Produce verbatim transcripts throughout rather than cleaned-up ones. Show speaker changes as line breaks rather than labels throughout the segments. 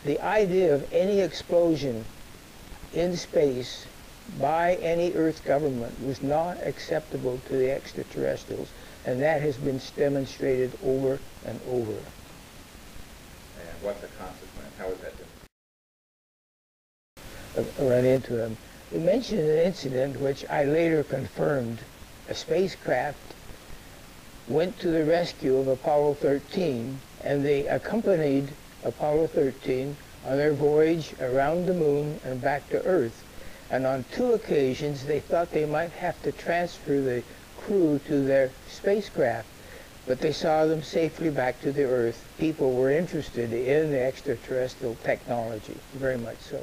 the idea of any explosion in space by any Earth government was not acceptable to the extraterrestrials, and that has been demonstrated over and over.
And what's the consequence? How is that different?
I ran into them. We mentioned an incident which I later confirmed. A spacecraft went to the rescue of Apollo thirteen, and they accompanied Apollo thirteen on their voyage around the moon and back to Earth. And on two occasions they thought they might have to transfer the crew to their spacecraft, but they saw them safely back to the Earth. People were interested in the extraterrestrial technology, very much so.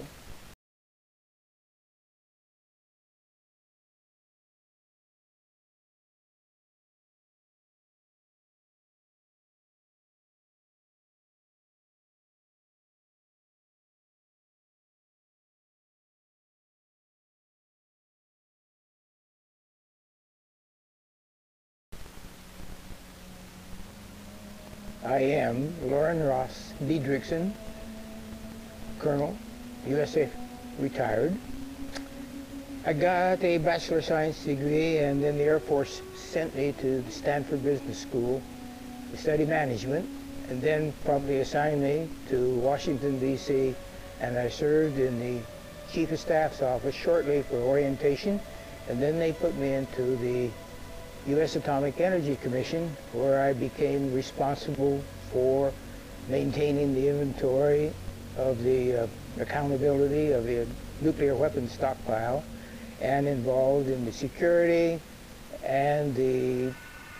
I am Lauren Ross Diedrichson, Colonel, U S A retired. I got a Bachelor of Science degree, and then the Air Force sent me to the Stanford Business School to study management, and then promptly assigned me to Washington, D C, and I served in the Chief of Staff's office shortly for orientation, and then they put me into the U S Atomic Energy Commission, where I became responsible for maintaining the inventory of the uh, accountability of the nuclear weapons stockpile, and involved in the security and the,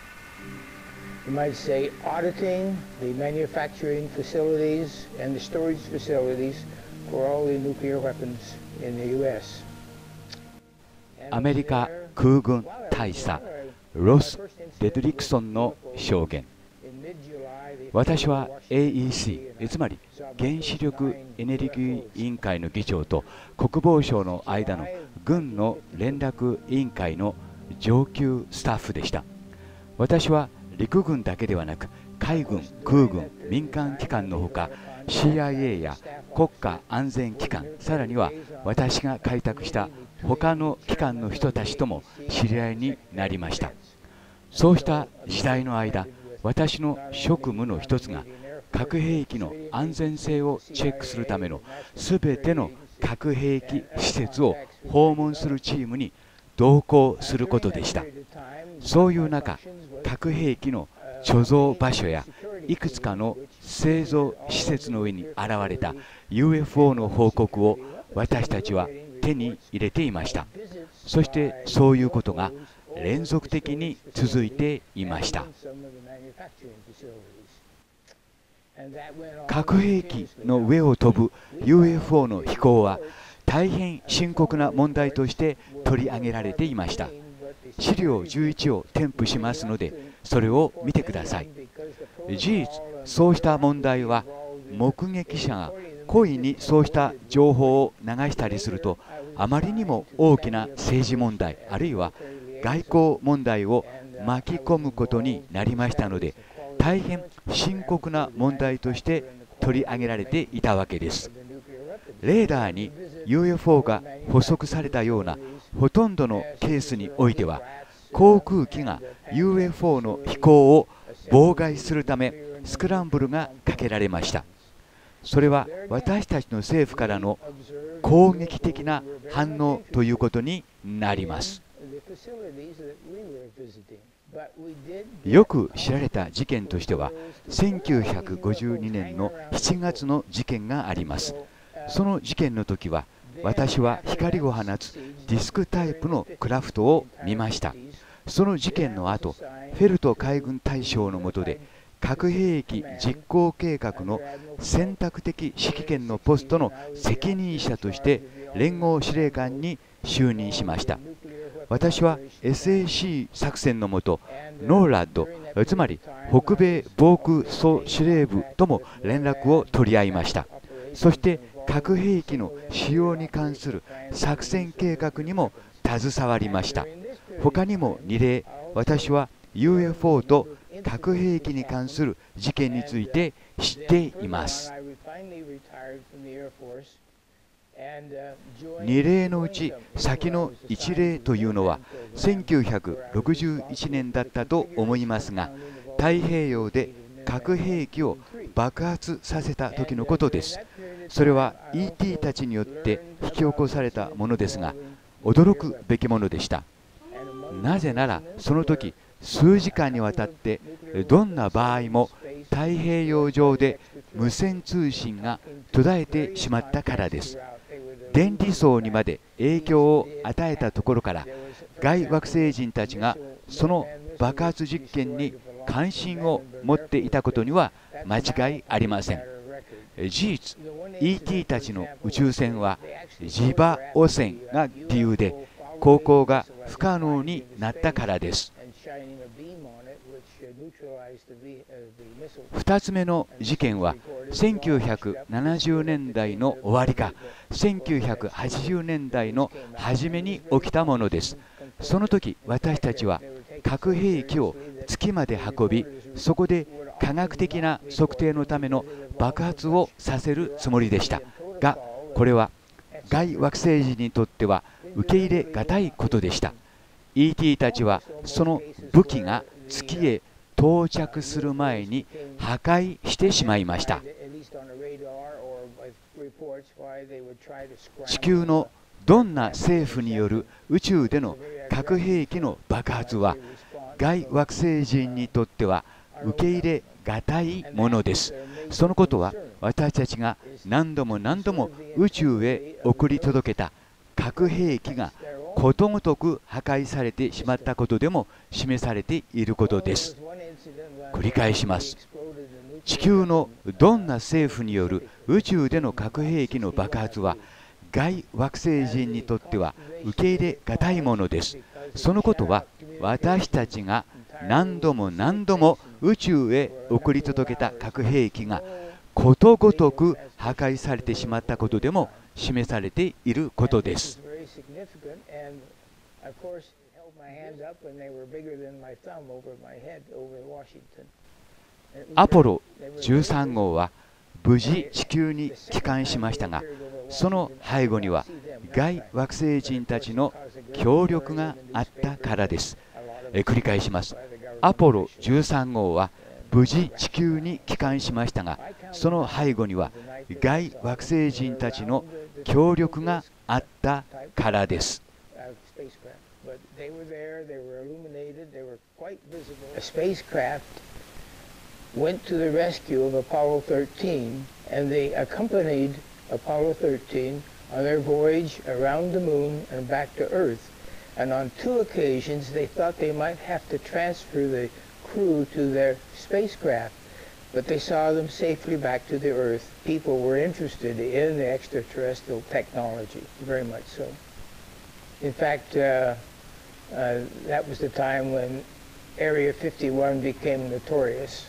you might say, auditing the manufacturing facilities and the storage facilities for all the nuclear weapons in the U S.
アメリカ空軍大佐ロス・デドリクソンの証言。私は エーイーシー、つまり原子力エネルギー委員会の議長と国防省の間の軍の連絡委員会の上級スタッフでした。私は陸軍だけではなく海軍、空軍、民間機関のほか シーアイエー や国家安全機関、さらには私が開拓した他の機関の人たちとも知り合いになりました。そうした時代の間、私の職務の一つが核兵器の安全性をチェックするためのすべての核兵器施設を訪問するチームに同行することでした。そういう中、核兵器の貯蔵場所やいくつかの製造施設の上に現れた ユーエフオー の報告を私たちは手に入れていました。そしてそういうことが連続的に続いていました。核兵器の上を飛ぶ ユーエフオー の飛行は大変深刻な問題として取り上げられていました。資料じゅういちを添付しますので、それを見てください。事実、そうした問題は目撃者が故意にそうした情報を流したりすると、あまりにも大きな政治問題、あるいは外交問題を巻き込むことになりましたので、大変深刻な問題として取り上げられていたわけです。レーダーに ユーエフオー が捕捉されたようなほとんどのケースにおいては、航空機が ユーエフオー の飛行を妨害するためスクランブルがかけられました。それは私たちの政府からの攻撃的な反応ということになります。よく知られた事件としては、せんきゅうひゃくごじゅうにねんのしちがつの事件があります。その事件の時は、私は光を放つディスクタイプのクラフトを見ました。その事件の後、フェルト海軍大将の下で、核兵器実行計画の選択的指揮権のポストの責任者として連合司令官に就任しました。私は エスエーシー 作戦のもと、ノーラッド、つまり北米防空総司令部とも連絡を取り合いました。そして核兵器の使用に関する作戦計画にも携わりました。他にもに例、私は ユーエフオー と核兵器に関する事件について知っています。 に例のうち先のいち例というのはせんきゅうひゃくろくじゅういちねんだったと思いますが、太平洋で核兵器を爆発させた時のことです。それは イーティー たちによって引き起こされたものですが、驚くべきものでした。なぜならその時数時間にわたってどんな場合も太平洋上で無線通信が途絶えてしまったからです。電離層にまで影響を与えたところから、外惑星人たちがその爆発実験に関心を持っていたことには間違いありません。事実 イーティー たちの宇宙船は磁場汚染が理由で航行が不可能になったからです。ふたつめの事件はせんきゅうひゃくななじゅうねんだいの終わりかせんきゅうひゃくはちじゅうねんだいの初めに起きたものです。その時私たちは核兵器を月まで運び、そこで科学的な測定のための爆発をさせるつもりでしたが、これは外惑星人にとっては受け入れがたいことでした。 イーティー たちはその武器が月へ到着する前に破壊してしまいました。地球のどんな政府による宇宙での核兵器の爆発は外惑星人にとっては受け入れがたいものです。そのことは私たちが何度も何度も宇宙へ送り届けた核兵器がことごとく破壊されてしまったことでも示されていることです。繰り返します。地球のどんな政府による宇宙での核兵器の爆発は外惑星人にとっては受け入れがたいものです。そのことは私たちが何度も何度も宇宙へ送り届けた核兵器がことごとく破壊されてしまったことでも示されていることです。アポロじゅうさん号は無事地球に帰還しましたが、その背後には外惑星人たちの協力があったからです。え繰り返します。アポロじゅうさん号は無事地球に帰還しましたが、その背後には外惑星人たちの協力があったからです。
A spacecraft went to the rescue of Apollo thirteen, and they accompanied Apollo thirteen on their voyage around the moon and back to Earth. And on two occasions they thought they might have to transfer the crew to their spacecraft, but they saw them safely back to the Earth. People were interested in the extraterrestrial technology, very much so. In fact, uh, uh, that was the time when Area fifty-one became notorious.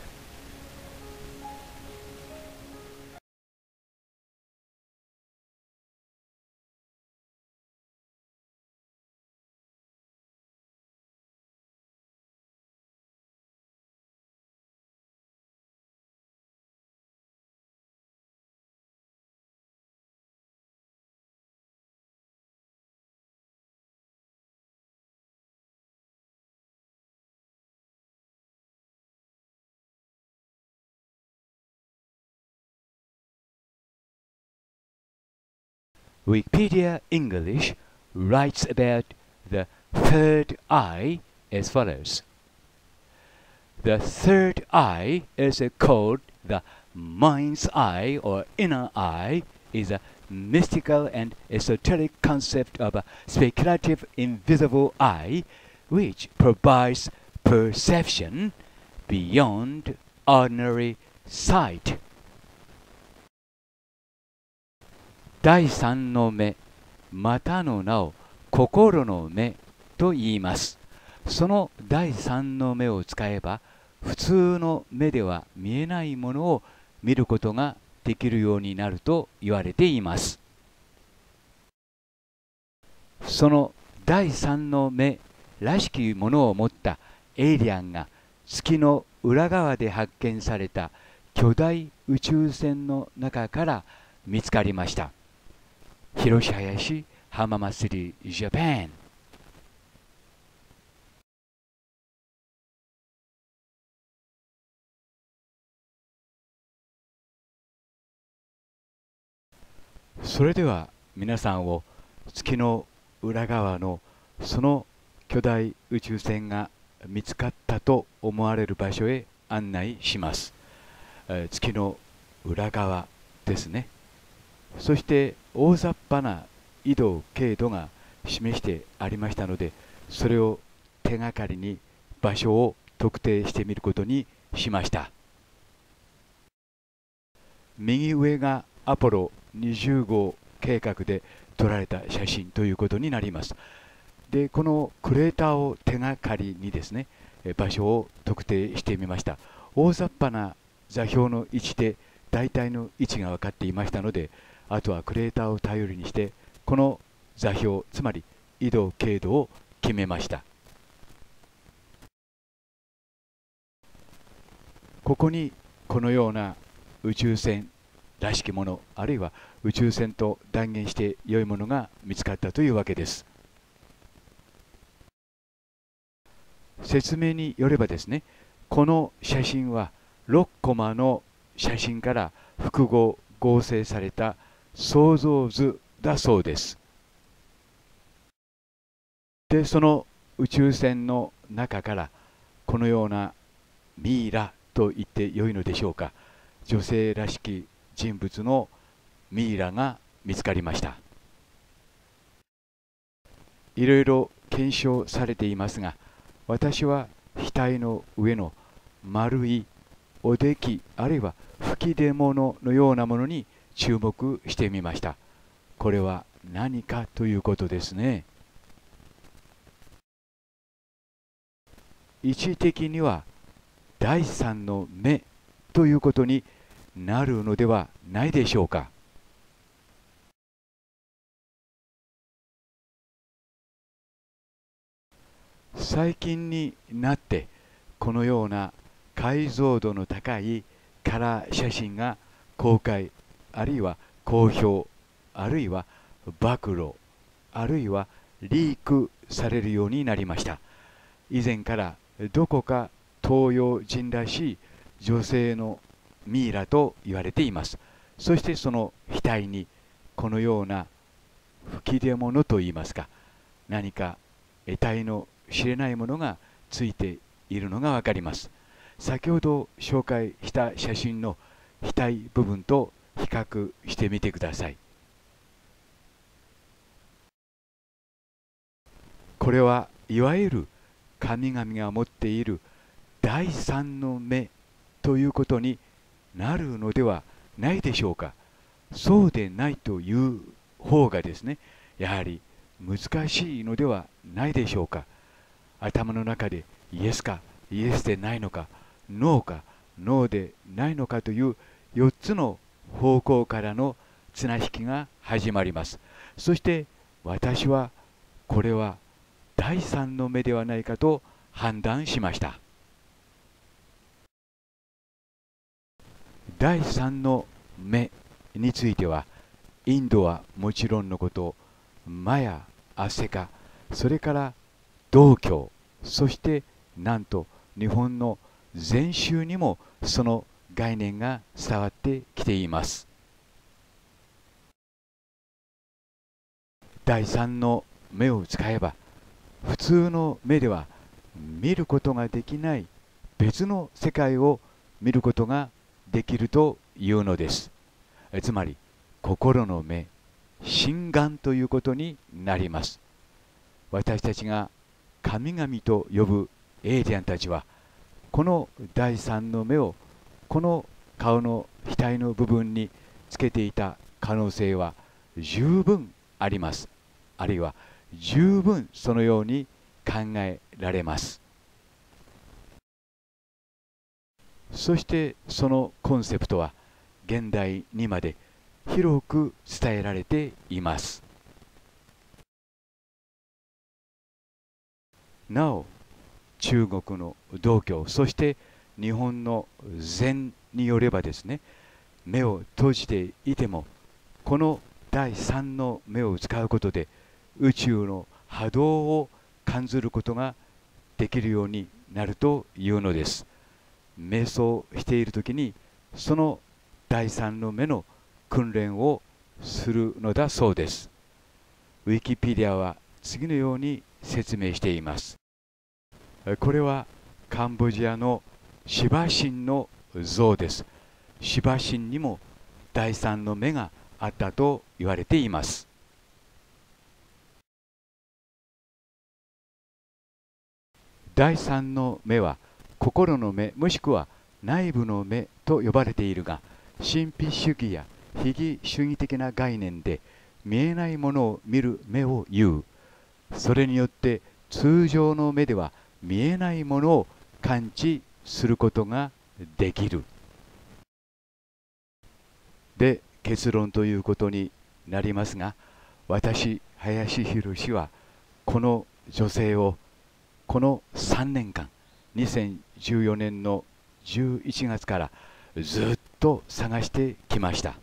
Wikipedia English writes about the third eye as follows. The third eye is called the mind's eye or inner eye, is a mystical and esoteric concept of a speculative invisible eye which provides perception beyond ordinary sight. 第三の目、またの名を心の目と言います。その第三の目を使えば、普通の目では見えないものを見ることができるようになると言われています。その第三の目らしきものを持ったエイリアンが月の裏側で発見された巨大宇宙船の中から見つかりました。 広林浜祭りジャパン。それでは皆さんを月の裏側のその巨大宇宙船が見つかったと思われる場所へ案内します。えー月の裏側ですね。そして大雑把な緯度経度が示してありましたので、それを手がかりに場所を特定してみることにしました。右上がアポロにじゅう号計画で撮られた写真ということになります。で、このクレーターを手がかりにですね、え場所を特定してみました。大雑把な座標の位置で大体の位置が分かっていましたので、あとはクレーターを頼りにしてこの座標、つまり緯度経度を決めました。ここにこのような宇宙船らしきもの、あるいは宇宙船と断言して良いものが見つかったというわけです。説明によればですね、この写真はろくコマの写真から複合合成された想像図だそうです。で、その宇宙船の中からこのようなミイラと言ってよいのでしょうか、女性らしき人物のミイラが見つかりました。いろいろ検証されていますが、私は額の上の丸いおでき、あるいは吹き出物のようなものに注目してみました。これは何かということですね。位置的には第三の目ということになるのではないでしょうか。最近になってこのような解像度の高いカラー写真が公開、あるいは公表、あるいは暴露、あるいはリークされるようになりました。以前からどこか東洋人らしい女性のミイラと言われています。そしてその額にこのような吹き出物といいますか、何か得体の知れないものがついているのがわかります。先ほど紹介した写真の額部分と比較してみてください。これはいわゆる神々が持っている第三の目ということになるのではないでしょうか。そうでないという方がですね、やはり難しいのではないでしょうか。頭の中でイエスかイエスでないのか、ノーかノーでないのかというよっつの方向からの綱引きが始まります。そして私はこれは第三の目ではないかと判断しました。第三の目については、インドはもちろんのこと、マヤ、アセカ、それから道教、そしてなんと日本の禅宗にもその概念が伝わってきています。第三の目を使えば、普通の目では見ることができない別の世界を見ることができるというのです。つまり心の目、心眼ということになります。私たちが神々と呼ぶエイリアンたちは、この第三の目をこの顔の額の部分につけていた可能性は十分あります。あるいは十分そのように考えられます。そしてそのコンセプトは現代にまで広く伝えられています。なお中国の道教、そして日本の禅によればですね、目を閉じていてもこの第三の目を使うことで宇宙の波動を感じることができるようになるというのです。瞑想しているときにその第三の目の訓練をするのだそうです。ウィキペディアは次のように説明しています。これはカンボジアのシバ神の像です。シバ神にも第三の目があったと言われています。第三の目は心の目もしくは内部の目と呼ばれているが、神秘主義や非義主義的な概念で見えないものを見る目を言う。それによって通常の目では見えないものを感知することができる。で、結論ということになりますが、私、林博はこの女性をこのさんねんかん、にせんじゅうよねんのじゅういちがつからずっと探してきました。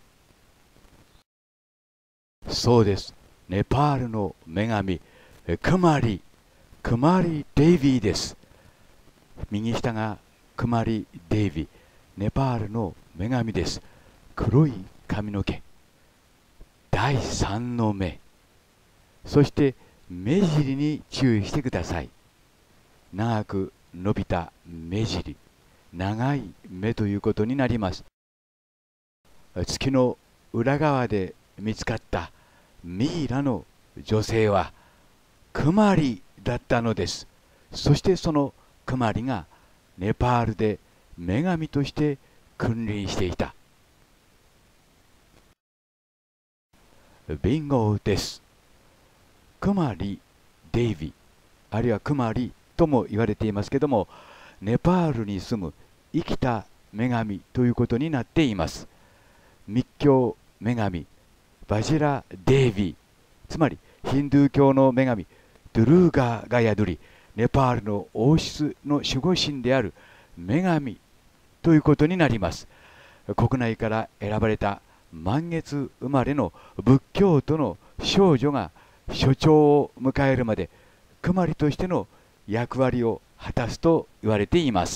そうです。ネパールの女神、クマリ、クマリ・デイビーです。右下がクマリ・デイビー、ネパールの女神です。黒い髪の毛、第三の目、そして目尻に注意してください。長く伸びた目尻、長い目ということになります。月の裏側で見つかったミイラの女性はクマリだったのです。そしてそのクマリがネパールで女神として君臨していた。ビンゴです。クマリ・デイビー、あるいはクマリとも言われていますけども、ネパールに住む生きた女神ということになっています。密教女神バジラ・デービー、つまりヒンドゥー教の女神ドゥルーガーが宿り、ネパールの王室の守護神である女神ということになります。国内から選ばれた満月生まれの仏教徒の少女が所長を迎えるまでクマリとしての役割を果たすと言われています。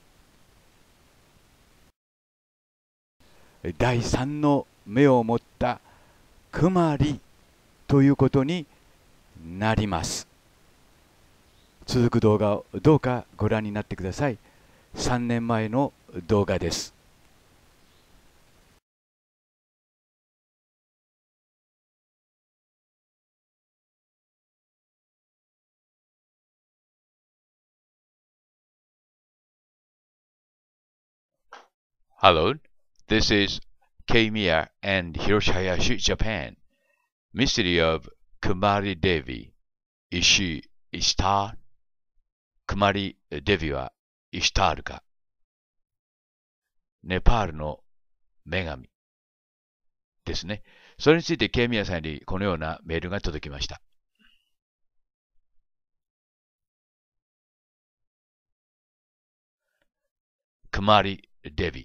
第三の目を持ったクマリということになります。続く動画をどうかご覧になってください。さんねんまえの動画です。Hello, this is Kamiya and Hiroshi Hayashi, Japan. Mystery of Kumari Devi. Is she Ishtar? Kumari Devi はイシュタールか。ネパールの女神ですね。それについてケイミヤさんにこのようなメールが届きました。Kumari Devi。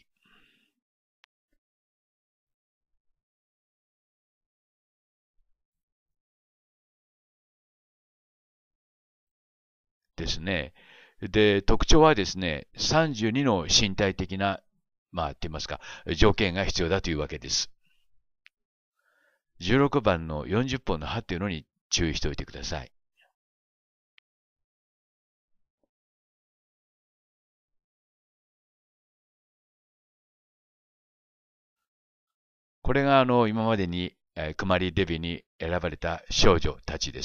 ですね。で、特徴はですね、さんじゅうにの身体的な、まあ、って言いますか、条件が必要だというわけです。じゅうろくばんのよんじゅっぽんの歯というのに注意しておいてください。これがあの今までにクマリ・デビに選ばれた少女たちです。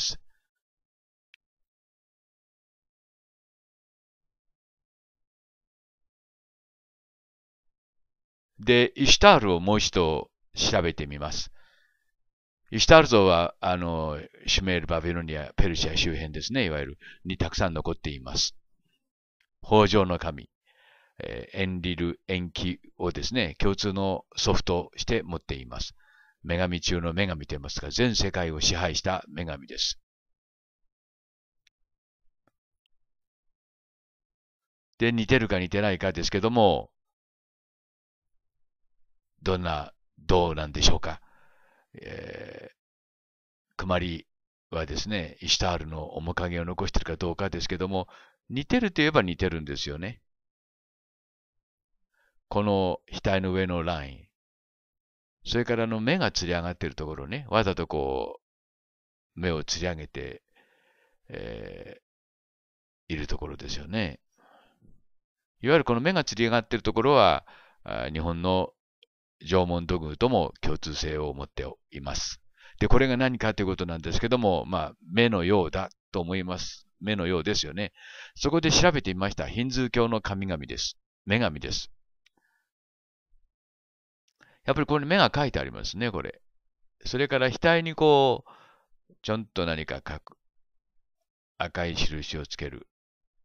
で、イシュタールをもう一度調べてみます。イシュタール像は、あの、シュメール、バビロニア、ペルシャ周辺ですね、いわゆる、にたくさん残っています。豊穣の神、えー、エンリル、エンキをですね、共通のソフトとして持っています。女神中の女神と言いますか、全世界を支配した女神です。で、似てるか似てないかですけども、どんな、どうなんでしょうか。
えー、クマリはですね、イシュタールの面影を残しているかどうかですけども、似てるといえば似てるんですよね。この額の上のライン。それからあの目がつり上がっているところね、わざとこう、目をつり上げて、えー、いるところですよね。いわゆるこの目がつり上がっているところは、日本の縄文土偶とも共通性を持っています。で、これが何かということなんですけども、まあ、目のようだと思います。目のようですよね。そこで調べてみました。ヒンズー教の神々です。女神です。やっぱりここに目が書いてありますね、これ。それから額にこう、ちょんと何か書く。赤い印をつける。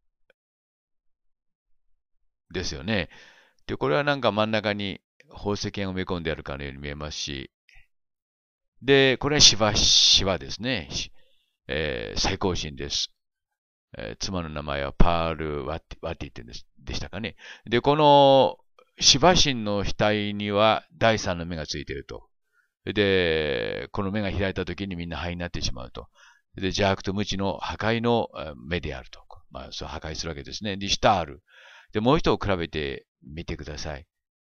ですよね。で、これはなんか真ん中に宝石が埋め込んであるかのように見えますし、で、これはシワ、シワですね。えー、最高神です。えー、妻の名前はパール・ワティ、ワティって言うんです、でしたかね。で、このシバ神の額には第三の目がついていると。で、この目が開いた時にみんな灰になってしまうと。で、邪悪と無知の破壊の目であると。まあ、そう破壊するわけですね。で、シュタール。で、もう一を比べてみてください。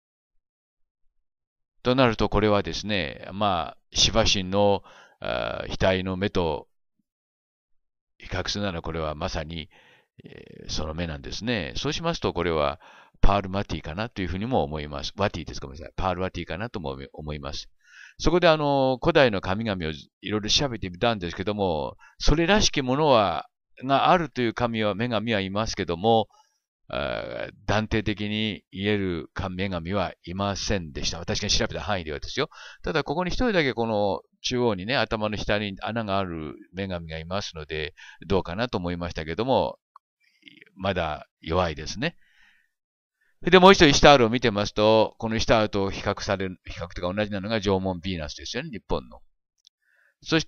となると、これはですね、まあ、シバ神の額の目と比較するなら、これはまさに、えー、その目なんですね。そうしますと、これはパールマティかなというふうにも思います。ワティですか、ごめんなさい。パールワティかなとも思います。そこであの、古代の神々をいろいろ調べてみたんですけども、それらしきものは、があるという神は、女神はいますけども、断定的に言える女神はいませんでした。私が調べた範囲ではですよ。ただ、ここに一人だけこの中央にね、頭の下に穴がある女神がいますので、どうかなと思いましたけども、まだ弱いですね。で、もう一度イシュタールを見てますと、このイシュタールと比較される、比較とか同じなのが縄文ヴィーナスですよね、日本の。そして、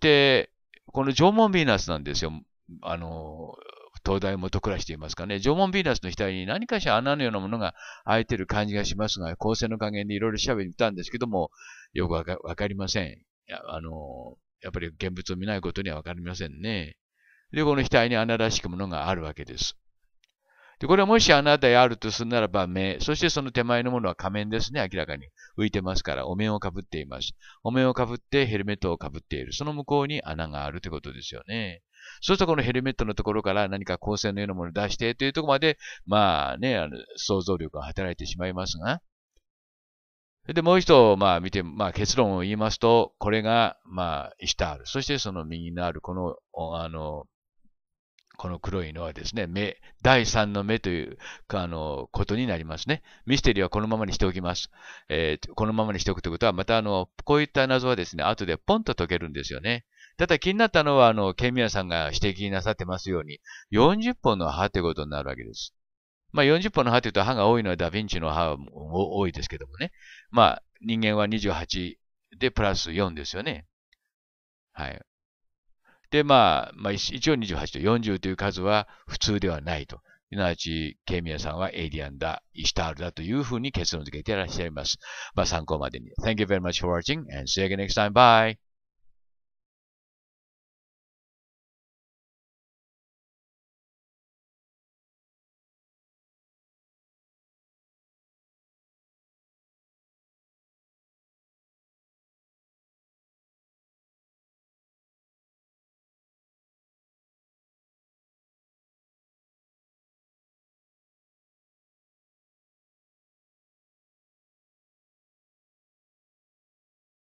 この縄文ヴィーナスなんですよ。あの、東大元暮らしといいますかね、縄文ヴィーナスの額に何かしら穴のようなものが開いてる感じがしますが、光線の加減でいろいろ調べてみたんですけども、よくわか、わかりません。いや、あの、やっぱり現物を見ないことにはわかりませんね。で、この額に穴らしきものがあるわけです。で、これはもし穴であるとするならば目、そしてその手前のものは仮面ですね、明らかに。浮いてますから、お面をかぶっています。お面をかぶってヘルメットをかぶっている。その向こうに穴があるということですよね。そうするとこのヘルメットのところから何か光線のようなものを出してというところまで、まあね、あの想像力が働いてしまいますが。で、もう一度、まあ見て、まあ結論を言いますと、これが、まあ、イシュタール。そしてその右にあるこの、あの、この黒いのはですね、目、第三の目という、あの、ことになりますね。ミステリーはこのままにしておきます。えー、このままにしておくということは、またあの、こういった謎はですね、後でポンと解けるんですよね。ただ気になったのは、あの、ケンミヤさんが指摘なさってますように、よんじゅっぽんの歯ということになるわけです。まあ、よんじゅっぽんの歯というと歯が多いのはダヴィンチの歯も多いですけどもね。まあ、人間はにじゅうはちでプラスよんですよね。はい。で、まあ、まあ、一応にじゅうはちとよんじゅうという数は普通ではないと。すなわち、ケイミヤさんはエイリアンだ、イシュタールだというふうに結論付けていらっしゃいます。まあ、参考までに。Thank you very much for watching and see you again next time. Bye!